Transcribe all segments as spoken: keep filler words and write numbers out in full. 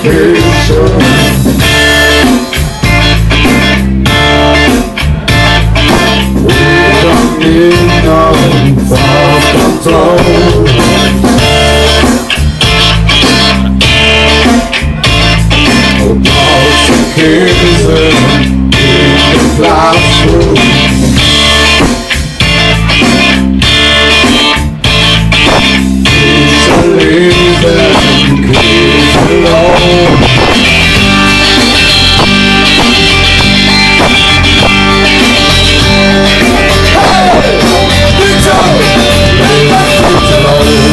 intoxication. We don't need no self-control. Intoxication in the classroom. Leave them kids alone. Hey! Kids alone! Leave them kids alone.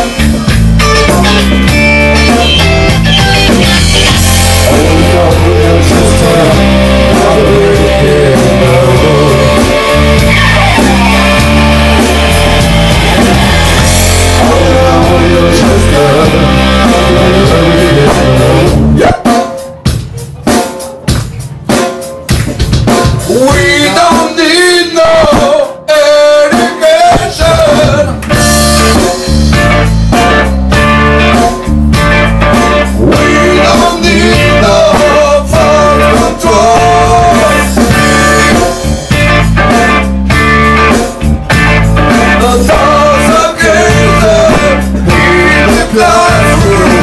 Oh no, your sister, how do you care? We don't need no education. We don't need no self-control. The doors are gated in the classroom.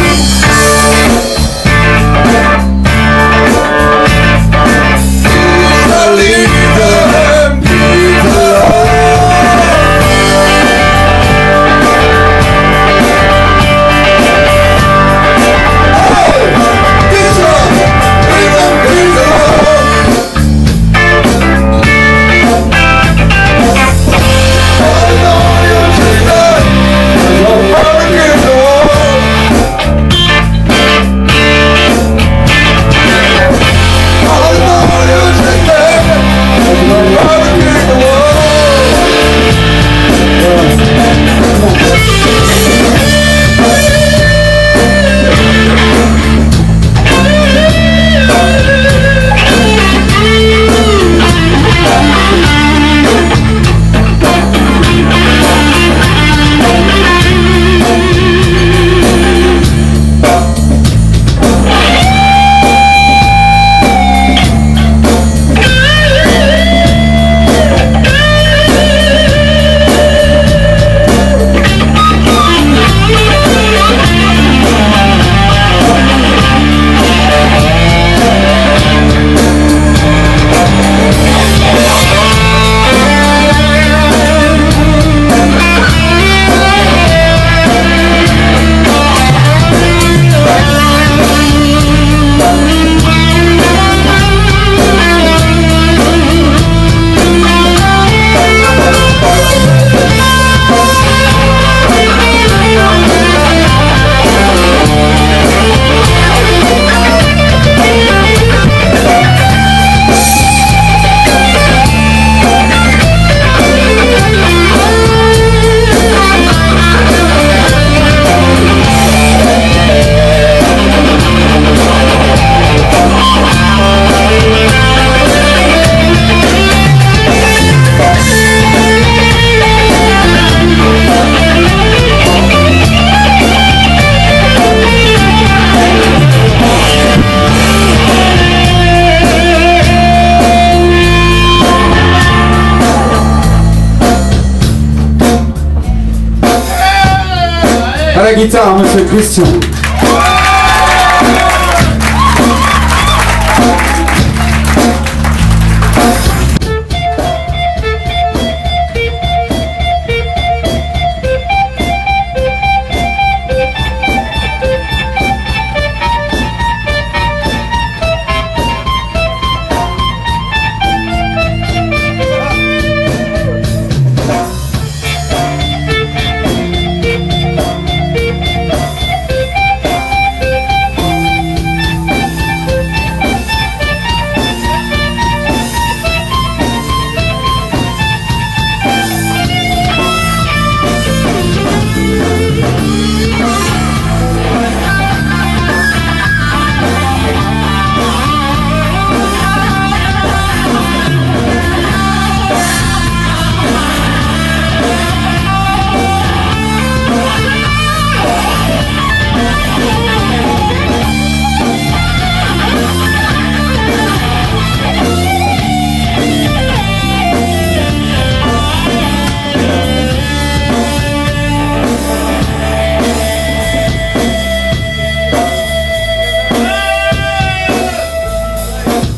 À la guitare, monsieur Christian.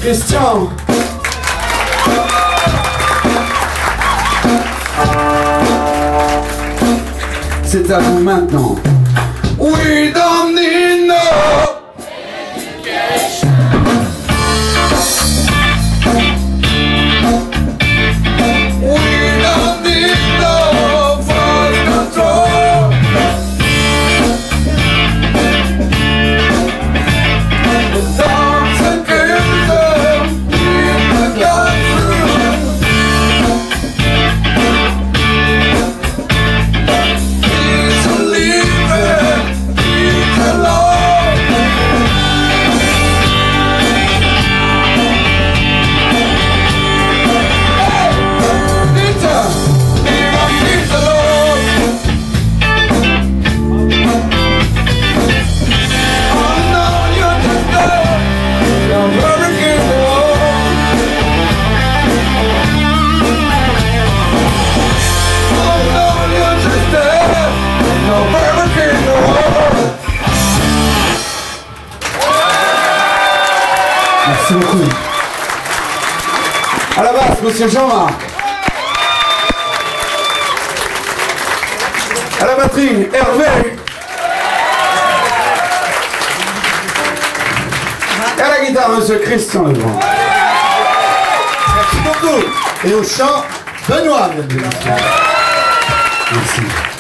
Christian. C'est à vous maintenant. We don't need no education. We don't need no force control. The dogs and crimson in the country. He's a leaver, he's alone. Hey, Peter, he's alone. Oh no, you're just there, you're hurricane alone. Oh no, you're just there, you're hurricane alone. Merci beaucoup. À la basse, monsieur Jean-Marc. À la batterie, Hervé. Et à la guitare, monsieur Christian Legrand. Merci beaucoup. Et au chant, Benoît. Merci.